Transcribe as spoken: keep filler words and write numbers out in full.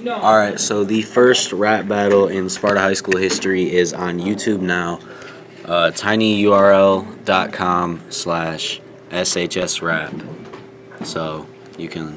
Alright, so the first rap battle in Sparta High School history is on YouTube now. Uh, tinyurl.com slash shsrap. So you can...